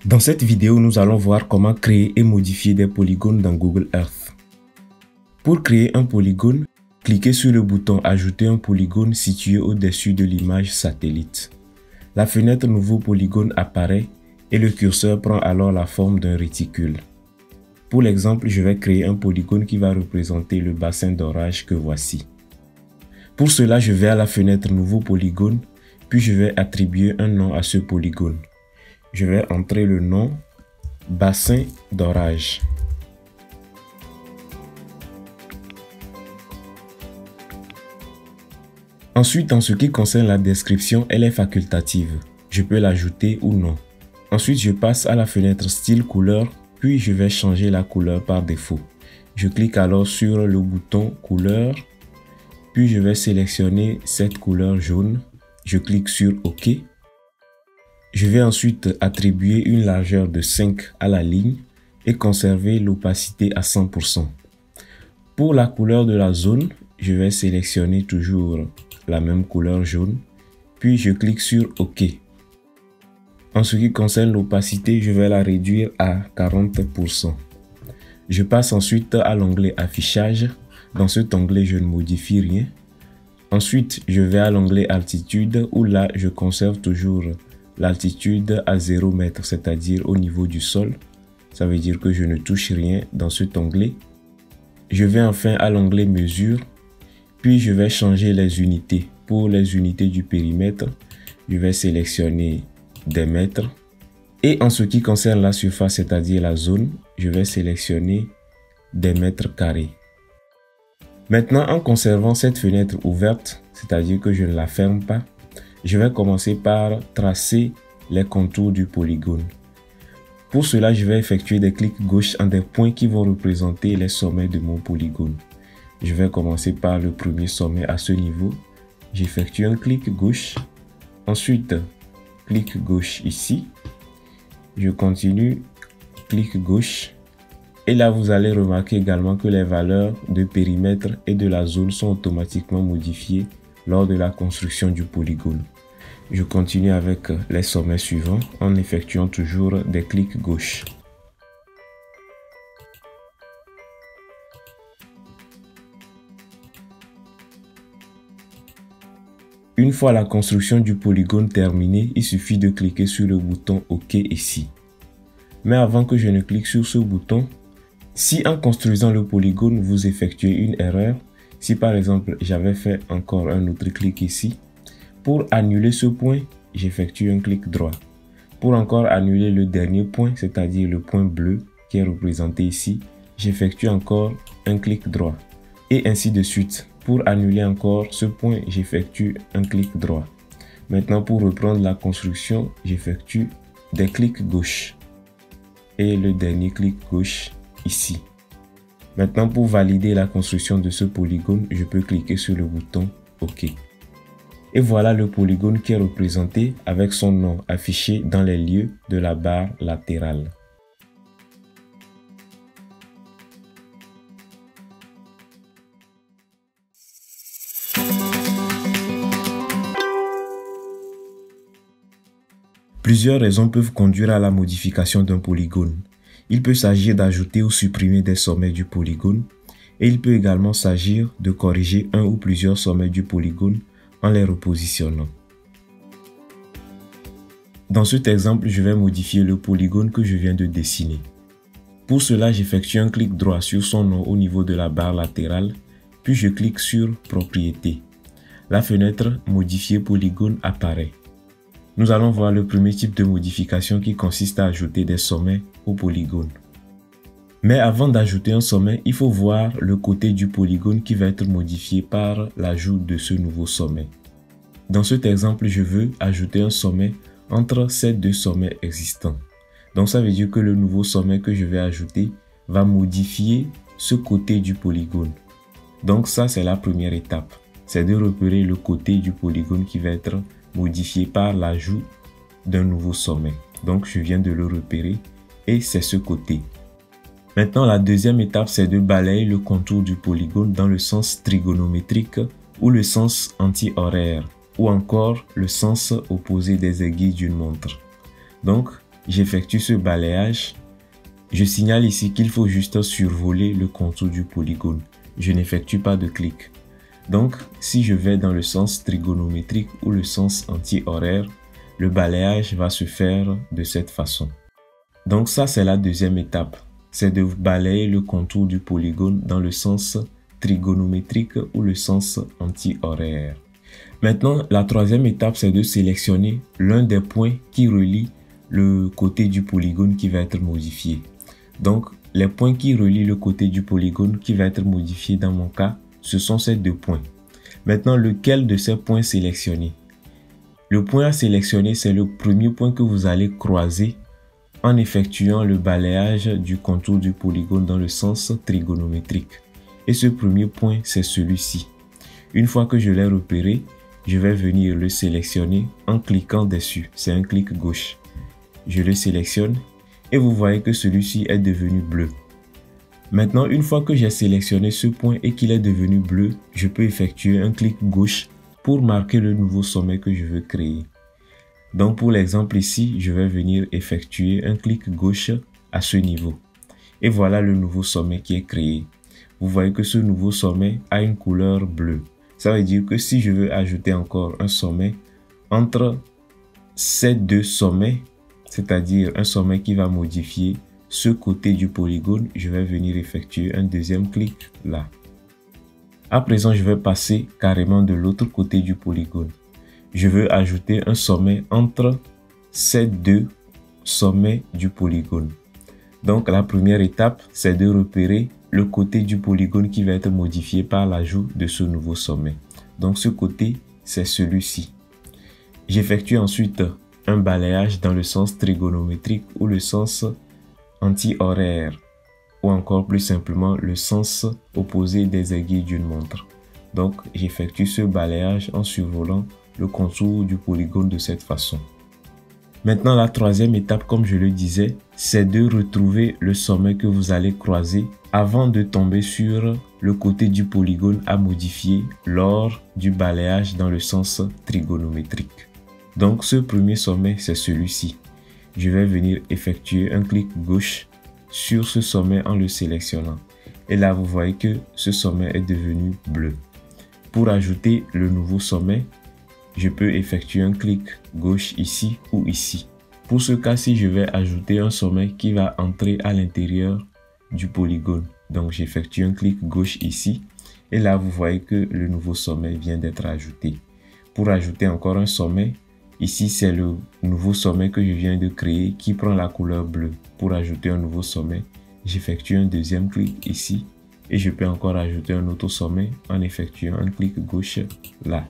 Dans cette vidéo, nous allons voir comment créer et modifier des polygones dans Google Earth. Pour créer un polygone, cliquez sur le bouton « Ajouter un polygone » situé au-dessus de l'image satellite. La fenêtre « Nouveau polygone » apparaît et le curseur prend alors la forme d'un réticule. Pour l'exemple, je vais créer un polygone qui va représenter le bassin d'orage que voici. Pour cela, je vais à la fenêtre « Nouveau polygone » puis je vais attribuer un nom à ce polygone. Je vais entrer le nom bassin d'orage. Ensuite, en ce qui concerne la description, elle est facultative. Je peux l'ajouter ou non. Ensuite, je passe à la fenêtre style couleur, puis je vais changer la couleur par défaut. Je clique alors sur le bouton couleur, puis je vais sélectionner cette couleur jaune. Je clique sur OK. Je vais ensuite attribuer une largeur de 5 à la ligne et conserver l'opacité à 100%. Pour la couleur de la zone, je vais sélectionner toujours la même couleur jaune, puis je clique sur OK. En ce qui concerne l'opacité, je vais la réduire à 40%. Je passe ensuite à l'onglet Affichage. Dans cet onglet, je ne modifie rien. Ensuite, je vais à l'onglet Altitude où là, je conserve toujours l'altitude à 0 m, c'est-à-dire au niveau du sol. Ça veut dire que je ne touche rien dans cet onglet. Je vais enfin à l'onglet Mesure, puis je vais changer les unités. Pour les unités du périmètre, je vais sélectionner des mètres. Et en ce qui concerne la surface, c'est-à-dire la zone, je vais sélectionner des mètres carrés. Maintenant, en conservant cette fenêtre ouverte, c'est-à-dire que je ne la ferme pas, je vais commencer par tracer les contours du polygone. Pour cela, je vais effectuer des clics gauche en des points qui vont représenter les sommets de mon polygone. Je vais commencer par le premier sommet à ce niveau. J'effectue un clic gauche. Ensuite, clic gauche ici. Je continue, clic gauche. Et là, vous allez remarquer également que les valeurs de périmètre et de la zone sont automatiquement modifiées lors de la construction du polygone. Je continue avec les sommets suivants en effectuant toujours des clics gauche. Une fois la construction du polygone terminée, il suffit de cliquer sur le bouton OK ici. Mais avant que je ne clique sur ce bouton, si en construisant le polygone vous effectuez une erreur, si par exemple j'avais fait encore un autre clic ici, pour annuler ce point, j'effectue un clic droit. Pour encore annuler le dernier point, c'est-à-dire le point bleu qui est représenté ici, j'effectue encore un clic droit. Et ainsi de suite. Pour annuler encore ce point, j'effectue un clic droit. Maintenant, pour reprendre la construction, j'effectue des clics gauche. Et le dernier clic gauche ici. Maintenant, pour valider la construction de ce polygone, je peux cliquer sur le bouton OK. Et voilà le polygone qui est représenté avec son nom affiché dans les lieux de la barre latérale. Plusieurs raisons peuvent conduire à la modification d'un polygone. Il peut s'agir d'ajouter ou supprimer des sommets du polygone et il peut également s'agir de corriger un ou plusieurs sommets du polygone en les repositionnant. Dans cet exemple, je vais modifier le polygone que je viens de dessiner. Pour cela, j'effectue un clic droit sur son nom au niveau de la barre latérale, puis je clique sur Propriétés. La fenêtre Modifier polygone apparaît. Nous allons voir le premier type de modification qui consiste à ajouter des sommets au polygone. Mais avant d'ajouter un sommet, il faut voir le côté du polygone qui va être modifié par l'ajout de ce nouveau sommet. Dans cet exemple, je veux ajouter un sommet entre ces deux sommets existants. Donc ça veut dire que le nouveau sommet que je vais ajouter va modifier ce côté du polygone. Donc ça, c'est la première étape. C'est de repérer le côté du polygone qui va être modifié par l'ajout d'un nouveau sommet. Donc je viens de le repérer et c'est ce côté. Maintenant, la deuxième étape, c'est de balayer le contour du polygone dans le sens trigonométrique ou le sens anti-horaire ou encore le sens opposé des aiguilles d'une montre. Donc, J'effectue ce balayage. Je signale ici qu'il faut juste survoler le contour du polygone. Je n'effectue pas de clic. Donc, si je vais dans le sens trigonométrique ou le sens anti-horaire, le balayage va se faire de cette façon. Donc ça, c'est la deuxième étape. C'est de balayer le contour du polygone dans le sens trigonométrique ou le sens anti-horaire. Maintenant, la troisième étape, c'est de sélectionner l'un des points qui relie le côté du polygone qui va être modifié. Donc, les points qui relient le côté du polygone qui va être modifié dans mon cas, ce sont ces deux points. Maintenant, lequel de ces points sélectionner? Le point à sélectionner, c'est le premier point que vous allez croiser en effectuant le balayage du contour du polygone dans le sens trigonométrique. Et ce premier point, c'est celui-ci. Une fois que je l'ai repéré, je vais venir le sélectionner en cliquant dessus. C'est un clic gauche. Je le sélectionne et vous voyez que celui-ci est devenu bleu. Maintenant, une fois que j'ai sélectionné ce point et qu'il est devenu bleu, je peux effectuer un clic gauche pour marquer le nouveau sommet que je veux créer. Donc pour l'exemple ici, je vais venir effectuer un clic gauche à ce niveau. Et voilà le nouveau sommet qui est créé. Vous voyez que ce nouveau sommet a une couleur bleue. Ça veut dire que si je veux ajouter encore un sommet entre ces deux sommets, c'est-à-dire un sommet qui va modifier ce côté du polygone, je vais venir effectuer un deuxième clic là. À présent, je vais passer carrément de l'autre côté du polygone. Je veux ajouter un sommet entre ces deux sommets du polygone. Donc la première étape, c'est de repérer le côté du polygone qui va être modifié par l'ajout de ce nouveau sommet. Donc ce côté, c'est celui-ci. J'effectue ensuite un balayage dans le sens trigonométrique ou le sens anti-horaire, ou encore plus simplement le sens opposé des aiguilles d'une montre. Donc j'effectue ce balayage en survolant le contour du polygone de cette façon. Maintenant, la troisième étape, comme je le disais, c'est de retrouver le sommet que vous allez croiser avant de tomber sur le côté du polygone à modifier lors du balayage dans le sens trigonométrique. Donc, ce premier sommet, c'est celui-ci. Je vais venir effectuer un clic gauche sur ce sommet en le sélectionnant. Et là, vous voyez que ce sommet est devenu bleu. Pour ajouter le nouveau sommet, je peux effectuer un clic gauche ici ou ici. Pour ce cas-ci, je vais ajouter un sommet qui va entrer à l'intérieur du polygone. Donc, j'effectue un clic gauche ici. Et là, vous voyez que le nouveau sommet vient d'être ajouté. Pour ajouter encore un sommet, ici, c'est le nouveau sommet que je viens de créer qui prend la couleur bleue. Pour ajouter un nouveau sommet, j'effectue un deuxième clic ici. Et je peux encore ajouter un autre sommet en effectuant un clic gauche là.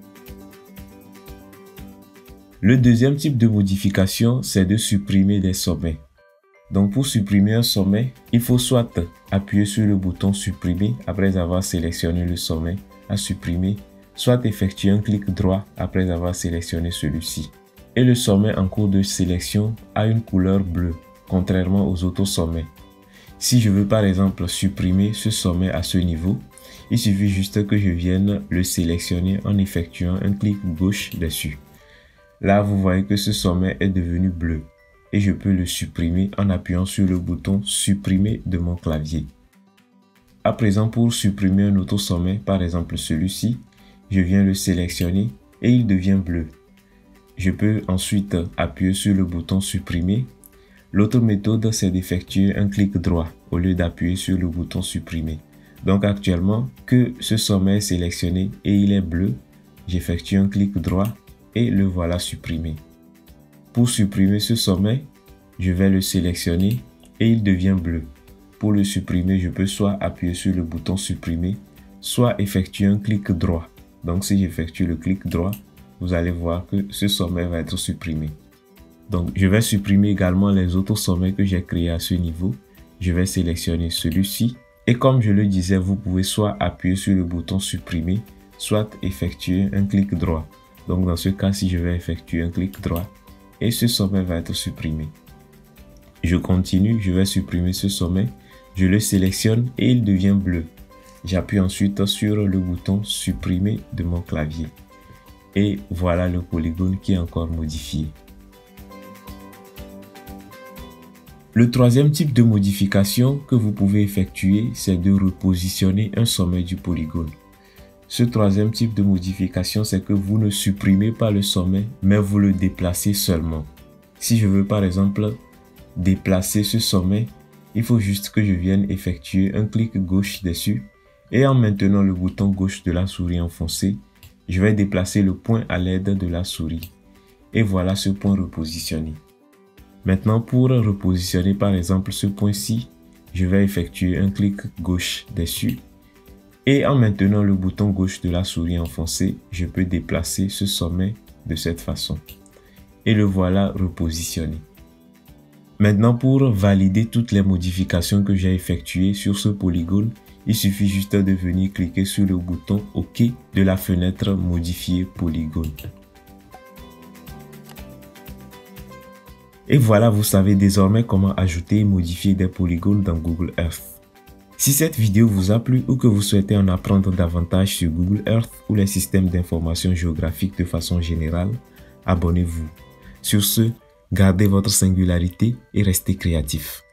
Le deuxième type de modification, c'est de supprimer des sommets. Donc pour supprimer un sommet, il faut soit appuyer sur le bouton supprimer après avoir sélectionné le sommet à supprimer, soit effectuer un clic droit après avoir sélectionné celui-ci. Et le sommet en cours de sélection a une couleur bleue, contrairement aux autres sommets. Si je veux par exemple supprimer ce sommet à ce niveau, il suffit juste que je vienne le sélectionner en effectuant un clic gauche dessus. Là, vous voyez que ce sommet est devenu bleu et je peux le supprimer en appuyant sur le bouton supprimer de mon clavier. À présent, pour supprimer un autre sommet, par exemple celui-ci, je viens le sélectionner et il devient bleu. Je peux ensuite appuyer sur le bouton supprimer. L'autre méthode, c'est d'effectuer un clic droit au lieu d'appuyer sur le bouton supprimer. Donc actuellement, que ce sommet est sélectionné et il est bleu, j'effectue un clic droit et le voilà supprimé. Pour supprimer ce sommet, je vais le sélectionner et il devient bleu. Pour le supprimer, je peux soit appuyer sur le bouton supprimer, soit effectuer un clic droit. Donc si j'effectue le clic droit, vous allez voir que ce sommet va être supprimé. Donc je vais supprimer également les autres sommets que j'ai créés à ce niveau. Je vais sélectionner celui-ci. Et comme je le disais, vous pouvez soit appuyer sur le bouton supprimer, soit effectuer un clic droit. Donc dans ce cas, si je vais effectuer un clic droit et ce sommet va être supprimé. Je continue, je vais supprimer ce sommet, je le sélectionne et il devient bleu. J'appuie ensuite sur le bouton supprimer de mon clavier. Et voilà le polygone qui est encore modifié. Le troisième type de modification que vous pouvez effectuer, c'est de repositionner un sommet du polygone. Ce troisième type de modification, c'est que vous ne supprimez pas le sommet, mais vous le déplacez seulement. Si je veux par exemple déplacer ce sommet, il faut juste que je vienne effectuer un clic gauche dessus et en maintenant le bouton gauche de la souris enfoncé, je vais déplacer le point à l'aide de la souris. Et voilà ce point repositionné. Maintenant, pour repositionner par exemple ce point-ci, je vais effectuer un clic gauche dessus. Et en maintenant le bouton gauche de la souris enfoncé, je peux déplacer ce sommet de cette façon. Et le voilà repositionné. Maintenant, pour valider toutes les modifications que j'ai effectuées sur ce polygone, il suffit juste de venir cliquer sur le bouton OK de la fenêtre Modifier polygone. Et voilà, vous savez désormais comment ajouter et modifier des polygones dans Google Earth. Si cette vidéo vous a plu ou que vous souhaitez en apprendre davantage sur Google Earth ou les systèmes d'information géographique de façon générale, abonnez-vous. Sur ce, gardez votre singularité et restez créatif.